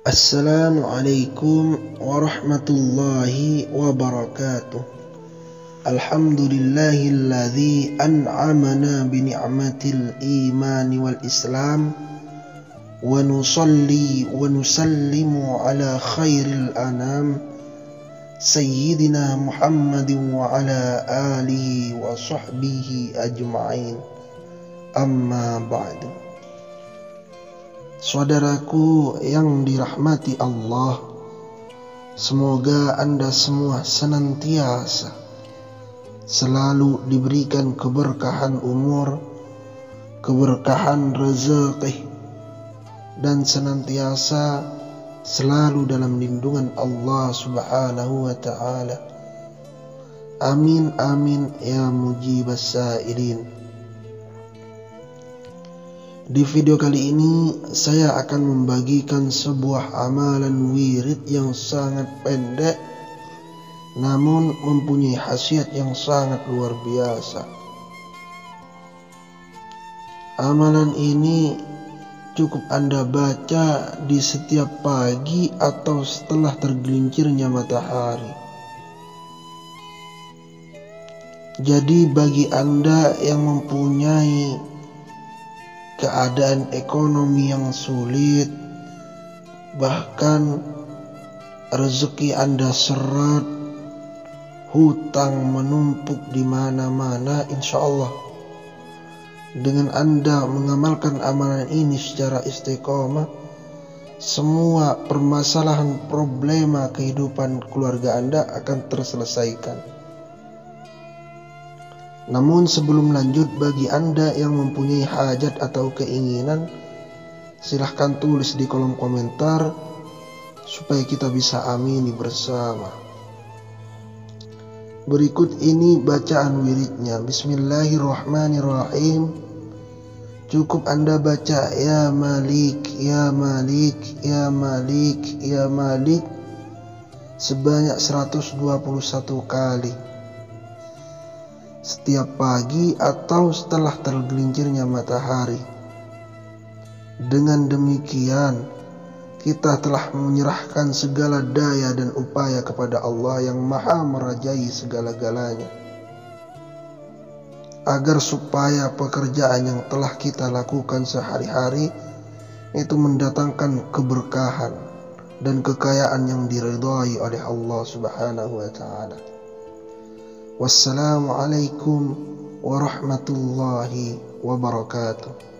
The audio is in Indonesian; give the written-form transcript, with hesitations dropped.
Assalamualaikum warahmatullahi wabarakatuh. Alhamdulillahilladzi an'amana bi ni'matil imani wal islam wa nusalli wa nusallimu ala khairil anam sayyidina Muhammadin wa ala alihi wa sahbihi ajma'in. Amma ba'du. Saudaraku yang dirahmati Allah, semoga Anda semua senantiasa selalu diberikan keberkahan umur, keberkahan rezeki, dan senantiasa selalu dalam lindungan Allah Subhanahu wa ta'ala. Amin amin ya mujibas sa'ilin. Di video kali ini saya akan membagikan sebuah amalan wirid yang sangat pendek namun mempunyai khasiat yang sangat luar biasa. Amalan ini cukup Anda baca di setiap pagi atau setelah tergelincirnya matahari. Jadi bagi Anda yang mempunyai keadaan ekonomi yang sulit, bahkan rezeki Anda seret, hutang menumpuk di mana-mana, insya Allah dengan Anda mengamalkan amalan ini secara istiqomah, semua permasalahan problema kehidupan keluarga Anda akan terselesaikan. Namun sebelum lanjut, bagi Anda yang mempunyai hajat atau keinginan, silahkan tulis di kolom komentar supaya kita bisa amini bersama. Berikut ini bacaan wiridnya. Bismillahirrahmanirrahim. Cukup Anda baca ya Malik, ya Malik, ya Malik, ya Malik sebanyak 121 kali setiap pagi atau setelah tergelincirnya matahari. Dengan demikian, kita telah menyerahkan segala daya dan upaya kepada Allah yang maha merajai segala-galanya, agar supaya pekerjaan yang telah kita lakukan sehari-hari itu mendatangkan keberkahan dan kekayaan yang diridhai oleh Allah Subhanahu wa ta'ala. Wassalamualaikum warahmatullahi wabarakatuh.